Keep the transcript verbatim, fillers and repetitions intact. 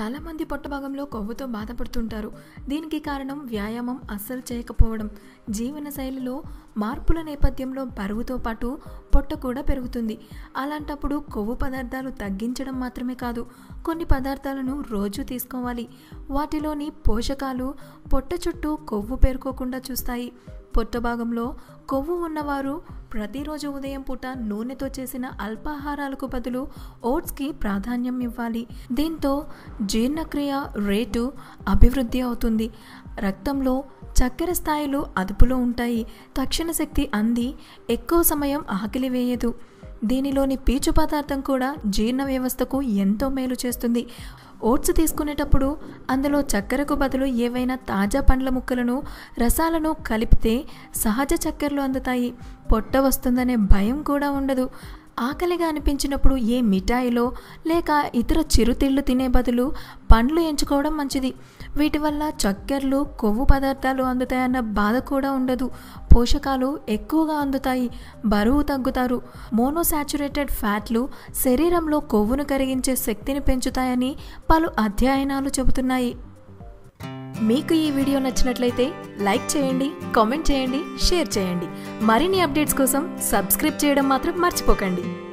చాలామంది పొట్ట భాగంలో కొవ్వుతో బాధపడుతుంటారు. దీనికి కారణం వ్యాయామం అస్సలు చేయకపోవడం. జీవనశైలిలో మార్పుల నేపథ్యంలో బరువుతో పాటు పొట్ట కూడా పెరుగుతుంది. అలాంటప్పుడు కొవ్వు పదార్థాలు తగ్గించడం మాత్రమే కాదు, కొన్ని పదార్థాలను రోజు తీసుకోవాలి. వాటిలోని పోషకాలు పొట్ట చుట్టూ కొవ్వు పేరుకోకుండా చూస్తాయి. పొట్ట భాగంలో కొవ్వు ఉన్నవారు ప్రతిరోజు ఉదయం పూట నూనెతో చేసిన అల్పాహారాలకు బదులు ఓట్స్కి ప్రాధాన్యం ఇవ్వాలి. దీంతో జీర్ణక్రియ రేటు అభివృద్ధి అవుతుంది. రక్తంలో చక్కెర స్థాయిలు అదుపులో ఉంటాయి. తక్షణ శక్తి అంది ఎక్కువ సమయం ఆకలి వేయదు. దీనిలోని పీచు పదార్థం కూడా జీర్ణ వ్యవస్థకు ఎంతో మేలు చేస్తుంది. ఓట్స్ తీసుకునేటప్పుడు అందులో చక్కెరకు బదులు ఏవైనా తాజా పండ్ల ముక్కలను రసాలను కలిపితే సహజ చక్కెరలు అందుతాయి. పొట్ట వస్తుందనే భయం కూడా ఉండదు. ఆకలిగా అనిపించినప్పుడు ఏ మిఠాయిలో లేక ఇతర చిరుతిళ్ళు తినే బదులు పండ్లు ఎంచుకోవడం మంచిది. వీటి వల్ల చక్కెరలు కొవ్వు పదార్థాలు అందుతాయన్న బాధ కూడా ఉండదు. పోషకాలు ఎక్కువగా అందుతాయి, బరువు తగ్గుతారు. మోనోసాచురేటెడ్ ఫ్యాట్లు శరీరంలో కొవ్వును కరిగించే శక్తిని పెంచుతాయని పలు అధ్యయనాలు చెబుతున్నాయి. మీకు ఈ వీడియో నచ్చినట్లయితే లైక్ చేయండి, కామెంట్ చేయండి, షేర్ చేయండి. మరిన్ని అప్డేట్స్ కోసం సబ్స్క్రైబ్ చేయడం మాత్రం మర్చిపోకండి.